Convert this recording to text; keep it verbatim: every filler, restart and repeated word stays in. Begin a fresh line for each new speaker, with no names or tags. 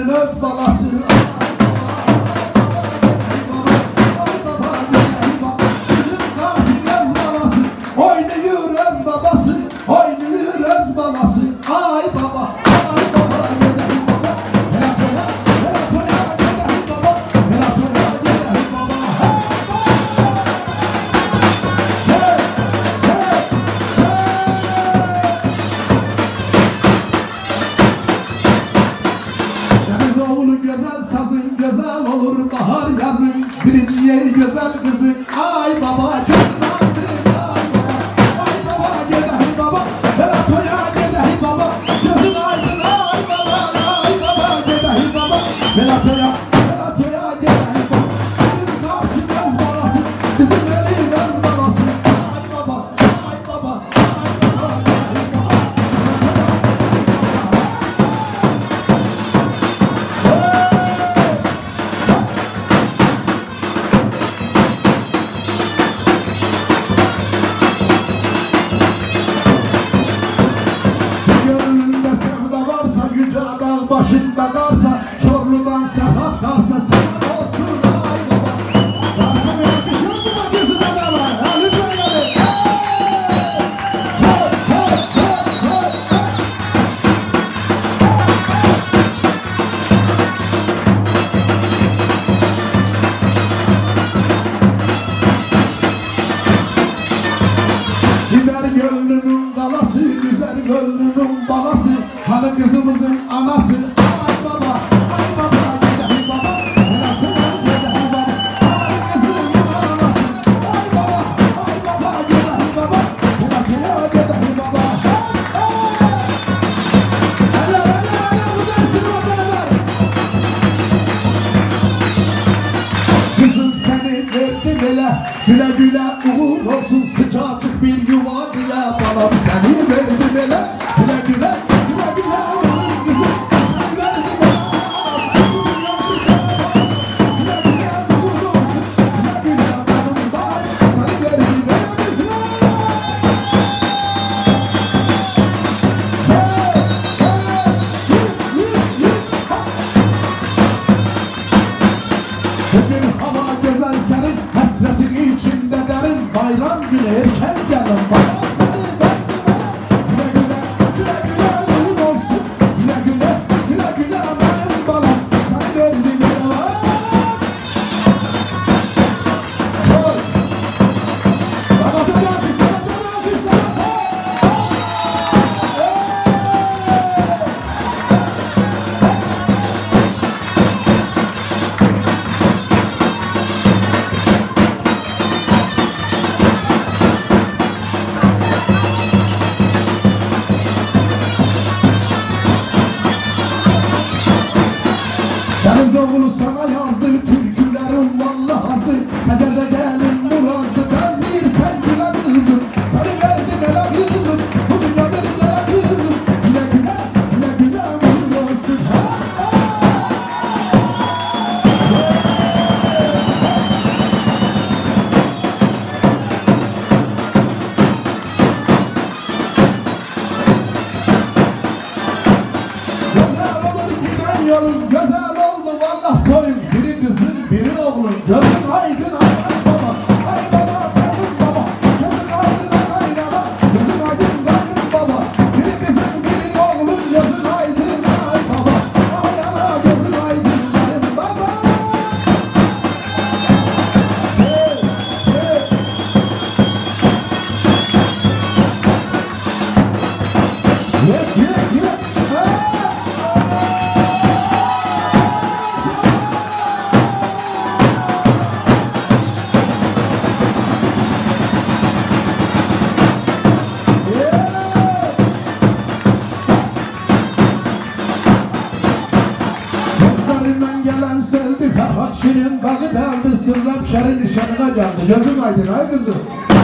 gelinin öz balası. Bizim kartın öz balası. Oynuyor öz babası. Oynuyor öz balası. Ay baba, ay baba, gidelim baba. Melatoya, melatoya, gidelim baba. Melatoya, gidelim baba. Çek, çek, çek. Deniz oğlu güzel sazın, güzel olur bahar yazın. Biriciye güzel kızın. Ay baba, gözün aydın, ay baba. Ay baba, gidelim baba. Melatoya, gidelim baba. Gözün aydın, ay baba, ay baba, gidelim baba. Melatoya, melatoya, gidelim baba. Bizim karşın öz balası, bizim elin öz balası. Ay baba, ay baba, ay baba, gidelim baba. Melatoya, gidelim baba. Gönlünde sevda varsa, yüce dağ başında karsa, Çorlu'dan Serhat karsa selam olsun ay baba. Varsa bir alkış yok mu bakıyorsun sana var? Ha lütfen yani. Hey! Çal, çal, çal, çal. Gider gönlünün dalası, güzel gönlünün balası. Hani kızımızın anası. Ay baba, ay baba, gidelim baba. Melatoya, gidelim baba. Hani kızımın anası. Ay baba, ay baba, gidelim baba. Melatoya, gidelim baba. Hey, hey. Eller, eller, eller, burada üstüne beraber. Kızım seni verdim ele, güle güle uğur olsun, sıcacık bir yuva diye balam seni verdim ele, güle güle, güle güle uğur kızım, seni verdim ele, bu dünya bir tane balam, güle güle uğur olsun, güle güle benim balam, seni verdim ele kızım. Hey, hey, yük, yük, yük, ha. Bugün hava güzel senin, hasretin içinde derin. Bayram günü erken gelin, bana seni verdim bana. Güle güle, güle güle uğur olsun. Güle güle, güle güle benim balam. Seni verdim bana. Çöl. Damatım yapmış, damatım yapmış, damatım. Deniz oğlu sana yazdı, türkülerim vallahi azdı. Tezece gelin burazdı, benzirsen güle kızım. Seni verdim ele kızım, bu dünyada bir gele kızım. Güle güle, güle güle uğurlu olsun. Ha, ha. Güzel olur giden yolun, güzel oldu vallahi koyun. Biri kızın, biri oğlun, gözün aydın ay baba. Ay baba, kayın baba, gözün aydın kaynana, gözün aydın kayın baba. Biri kızın, biri oğlun, gözün aydın ay baba. Ay ana, gözün aydın kayın baba. Hey, hey. Yep, yep, yep. Ha! Gözlerinden gelen seldi Ferhat Şirin dağı deldi, sırrım şerin nişanına geldi. Gözün aydın ay kızım.